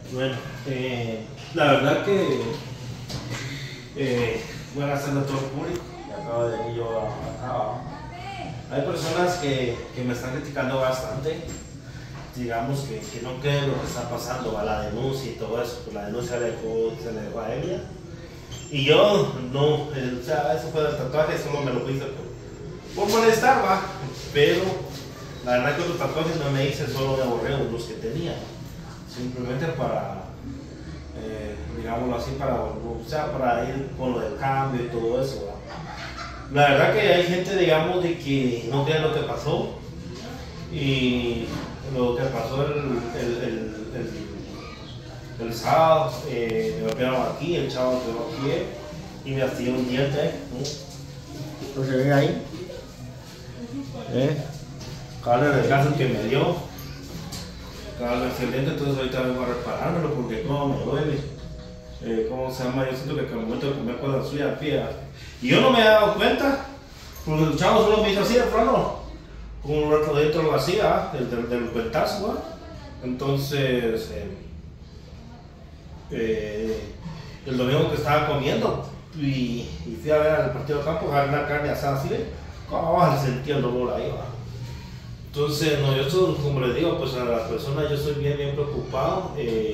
Bueno, la verdad que buenas tardes a todo el público. Acabo de venir yo acá. Hay personas que me están criticando bastante. Digamos que no creen lo que está pasando, a la denuncia y todo eso. Pues la denuncia se le dejó a Emilia. Y yo no, o sea, eso fue del tatuaje, solo me lo hice por molestar, va. Pero la verdad que los tatuajes no me hice, solo me borré los que tenía. Simplemente para, digámoslo así, para ir con lo del cambio y todo eso, ¿va? La verdad que hay gente, digamos, de que no cree lo que pasó. Y lo que pasó el sábado, me golpearon aquí, el chavo quedó aquí y me astilló un diente. Entonces se ve ahí. Cada descanso que me dio. Cada excelente, entonces ahorita vengo a reparármelo porque no me duele. ¿Cómo se llama? Yo siento que al momento de comer cosas suyas, pía. Y yo no me he dado cuenta, porque el chavo solo me hizo así de plano, con un rato dentro lo hacía, del cuentazo, ¿va? Entonces, el domingo que estaba comiendo y fui a ver el partido de campo, agarré una carne asada así, sentía el dolor ahí, ¿va? Entonces, no, yo estoy, como les digo, pues a las personas yo estoy bien preocupado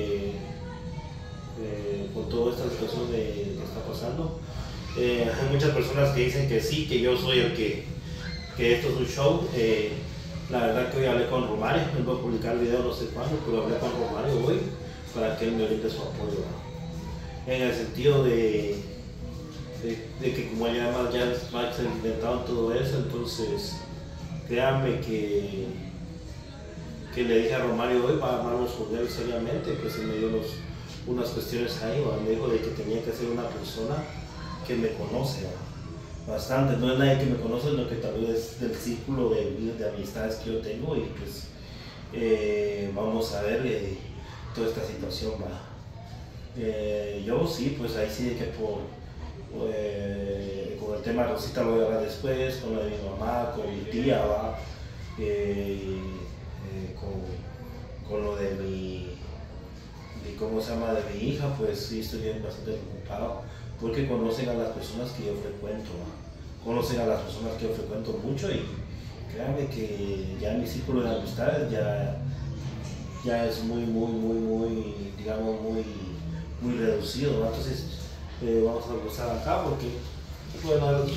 con toda esta situación que está pasando. Hay muchas personas que dicen que sí, que yo soy el que esto es un show. La verdad que hoy hablé con Romario, él va a publicar el video no sé cuándo, pero hablé con Romario hoy para que él me brinde su apoyo, ¿no? En el sentido de que como ya Max ha inventado todo eso, entonces créanme que le dije a Romario hoy para armarnos con él seriamente, que se me dio unas cuestiones ahí, ¿va? Me dijo de que tenía que ser una persona que me conoce, ¿va? Bastante, no es nadie que me conoce, sino que tal vez del círculo de amistades que yo tengo y pues vamos a ver toda esta situación, ¿va? Yo sí, pues ahí sí de que con el tema de Rosita lo voy a hablar después, con lo de mi mamá, con mi tía, ¿va? Con lo de ¿cómo se llama? De mi hija, pues sí estoy bien bastante preocupado, porque conocen a las personas que yo frecuento, ¿no? Conocen a las personas que yo frecuento mucho y créanme que ya mi círculo de amistades ya es muy, digamos, muy reducido, ¿no? Entonces vamos a gozar acá porque, bueno, aquí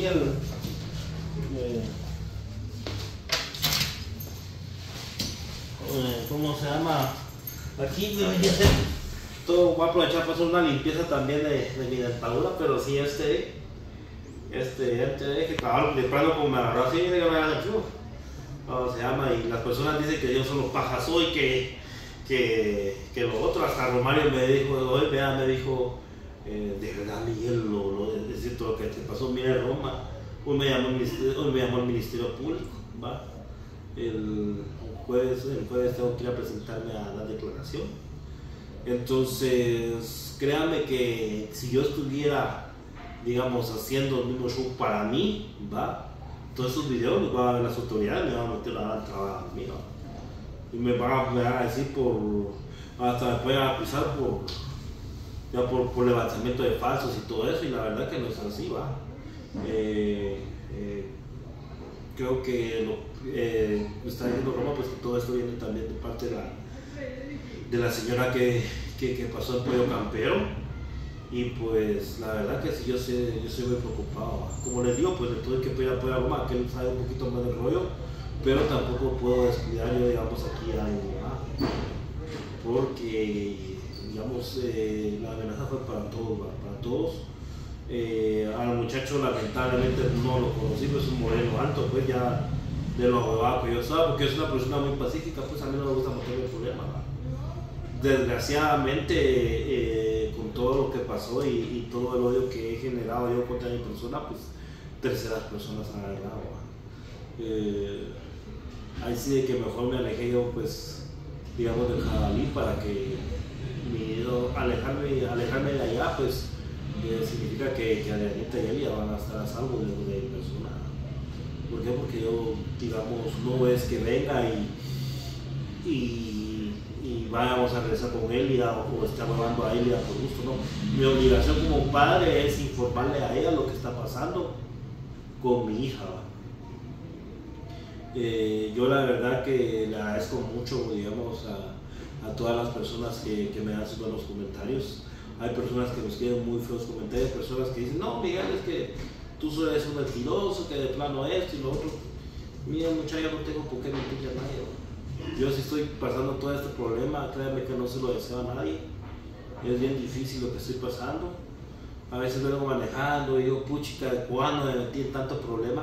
¿cómo se llama? Aquí todo voy a aprovechar para hacer una limpieza también de mi dentadura, pero sí que trabajo de plano como me agarró así, de ¿cómo se llama? Y las personas dicen que yo solo paja soy, que lo otro, hasta Romario me dijo, hoy vea, me dijo, de verdad Miguel, es cierto lo que te pasó, mira Roma, hoy me llamó el Ministerio Público, ¿va? El jueves tengo que ir a presentarme a la declaración. Entonces, créanme que si yo estuviera, digamos, haciendo el mismo show para mí, ¿va? Todos esos videos los van a ver las autoridades, me van a meter la trabajo a mí, ¿no? Y me van a decir hasta me pueden acusar por levantamiento de falsos y todo eso, y la verdad que no es así, ¿va? Creo que está diciendo Roma, pues que todo esto viene también de parte de la señora que pasó el pollo campero, y pues la verdad que sí, yo soy muy preocupado, ¿va? Como les digo, pues le tuve que pedir apoyo a Roma, que él sabe un poquito más del rollo, pero tampoco puedo descuidar yo, digamos, aquí a mi mamá, porque, digamos, la amenaza fue para todos, ¿va? Para todos. Al muchacho lamentablemente no lo conocí, pues es un moreno alto, pues ya de lo abogado que yo estaba, porque es una persona muy pacífica, pues a mí no me gusta meterme en problemas, ¿va? Desgraciadamente, con todo lo que pasó y todo el odio que he generado yo contra mi persona, pues terceras personas han agarrado, ¿va? Ahí sí de que mejor me alejé yo, pues, digamos, del jabalí, para que alejarme de allá, pues significa que Adrianita y ella van a estar a salvo de mi persona. ¿Por qué? Porque yo, digamos, no es que venga y vamos a regresar con él o está robando a él por gusto, no. Mi obligación como padre es informarle a ella lo que está pasando con mi hija. Yo la verdad que le agradezco mucho, digamos, a todas las personas que me hacen buenos comentarios. Hay personas que nos quieren muy feos comentarios, personas que dicen, no, Miguel, es que tú eres un mentiroso, que de plano esto y lo otro. Mira, muchacho, yo no tengo por qué mentirle a nadie. Yo si estoy pasando todo este problema, créanme que no se lo deseo a nadie. Es bien difícil lo que estoy pasando. A veces vengo manejando y digo, puchica, ¿cuándo me metí en tanto problema?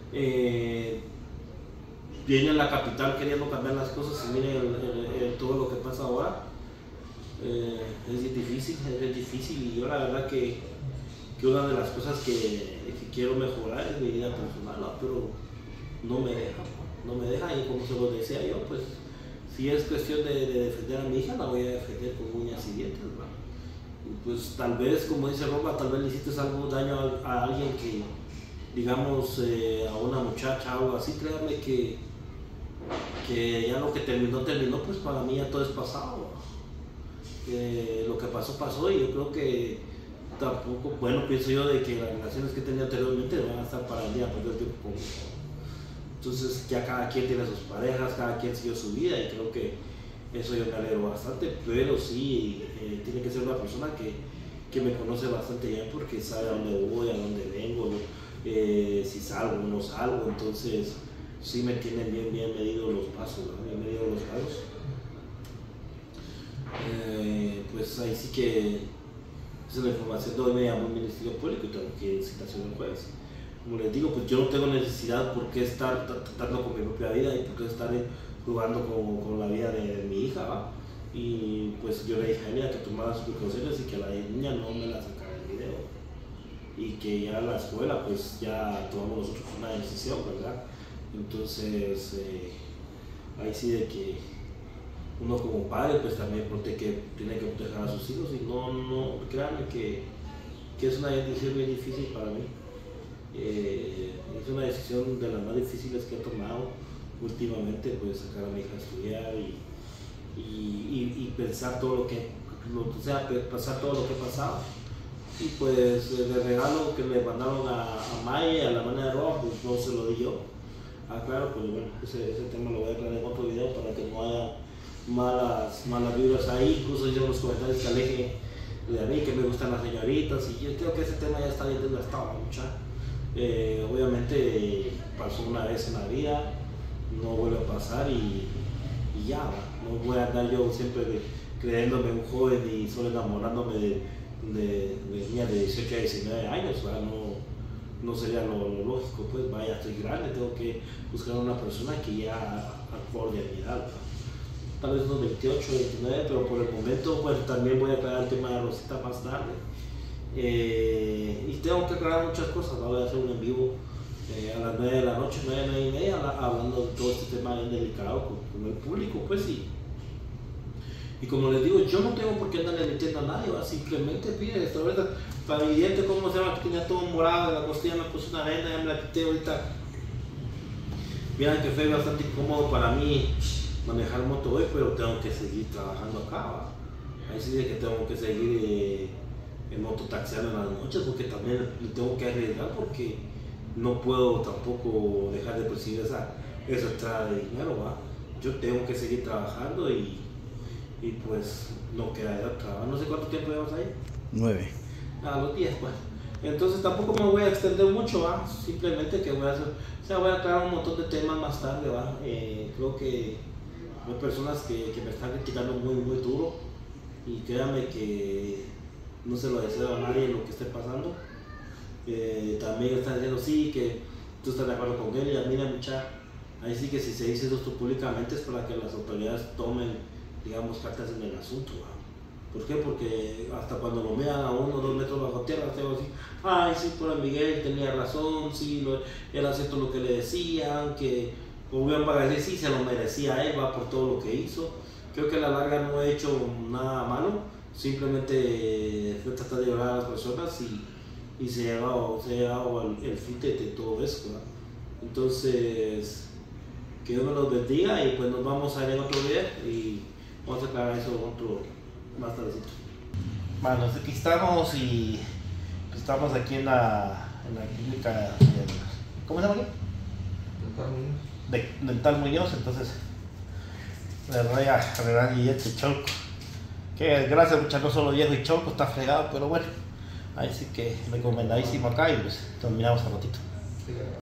Viene a la capital queriendo cambiar las cosas y miren todo lo que pasa ahora. Es difícil y yo la verdad que una de las cosas que quiero mejorar es mi vida personal, ¿no? Pero no me deja y como se lo decía yo, pues si es cuestión de defender a mi hija, la voy a defender con uñas y dientes, ¿no? Y pues tal vez, como dice Roba, tal vez le hiciste algún daño a alguien que, digamos, a una muchacha o algo así, créanme que ya lo que terminó, pues para mí ya todo es pasado, ¿no? Lo que pasó y yo creo que tampoco, bueno, pienso yo de que las relaciones que tenía anteriormente van a estar para el día, perder tiempo conmigo. Entonces ya cada quien tiene sus parejas, cada quien siguió su vida y creo que eso yo me alegro bastante, pero sí tiene que ser una persona que me conoce bastante bien porque sabe a dónde voy, a dónde vengo, si salgo o no salgo, entonces sí me tienen bien medido los pasos, ¿no? Bien medido los pasos. Pues ahí sí que esa es la información de hoy. Me llamó el Ministerio Público y tengo que ir citación el jueves. Como les digo, pues yo no tengo necesidad por qué estar tratando con mi propia vida y por qué estar jugando con la vida de mi hija, ¿va? Y pues yo le dije a ella que tomara sus precauciones y que a la niña no me la sacara el video y que ya en la escuela pues ya tomamos nosotros una decisión, ¿verdad? Entonces ahí sí de que uno como padre pues también tiene que proteger a sus hijos y no créanme que es una decisión muy difícil para mí. Es una decisión de las más difíciles que he tomado últimamente, pues sacar a mi hija a estudiar y pensar todo lo que pasar todo lo que he pasado. Y pues el regalo que le mandaron a Maya, a la hermana de Roa, pues no se lo di yo. Claro, pues bueno, ese tema lo voy a aclarar en otro video para que no haya malas vibras ahí. Incluso yo en los comentarios que aleje de a mí que me gustan las señoritas y yo creo que ese tema ya está bien desgastado, mucha. Obviamente pasó una vez en la vida, no vuelve a pasar y ya, no voy a andar yo siempre creyéndome un joven y solo enamorándome de niñas de 18 a 19 años, no sería lo lógico, pues vaya, estoy grande, tengo que buscar una persona que ya acorde a mi edad, ¿no? Tal vez unos 28, 29, pero por el momento pues también voy a aclarar el tema de Rosita más tarde. Y tengo que aclarar muchas cosas, ¿no? Voy a hacer un en vivo a las 9 de la noche, 9 y media, hablando de todo este tema bien delicado con el público, pues sí. Y como les digo, yo no tengo por qué andarle mintiendo a nadie, ¿va? Simplemente pide esta verdad. Para mi diente, ¿cómo se llama? Que tenía todo morado en la costilla, me puse una venda, ya me la quité ahorita. Miren que fue bastante incómodo para mí manejar moto hoy, pero tengo que seguir trabajando acá, ¿va? Ahí sí de que tengo que seguir en mototaxiando en las noches, porque también le tengo que arriesgar, porque no puedo tampoco dejar de percibir esa entrada de dinero, ¿va? Yo tengo que seguir trabajando y pues no queda de otra. No sé cuánto tiempo llevamos ahí. 9. A los 10, pues. Entonces tampoco me voy a extender mucho, ¿va? Simplemente que voy a voy a aclarar un montón de temas más tarde, ¿va? Creo que hay personas que me están criticando muy duro y créanme que no se lo deseo a nadie lo que esté pasando. También están diciendo sí, que tú estás de acuerdo con él y a mí mucha. Ahí sí que si se dice esto públicamente es para que las autoridades tomen, digamos, cartas en el asunto, ¿va? ¿Por qué? Porque hasta cuando lo vean a 1 o 2 metros bajo tierra, tengo así, ay, sí, por Miguel tenía razón, sí, era cierto lo que le decían, que Rubén va a decir, sí, se lo merecía él, va por todo lo que hizo. Creo que a la larga no he hecho nada malo, simplemente fue tratar de ayudar a las personas y se ha llevado el fin de todo eso, ¿verdad? Entonces, que Dios me los bendiga y pues nos vamos a ver en otro video y Vamos a aclarar eso otro más tardecito. Bueno, aquí estamos y estamos aquí en la clínica, ¿cómo se llama aquí? Dental Muñoz, entonces le voy a arreglar y este Cholco. Que gracias muchachos, no solo viejo y Cholco está fregado, pero bueno, ahí sí que recomendadísimo acá y pues terminamos al ratito.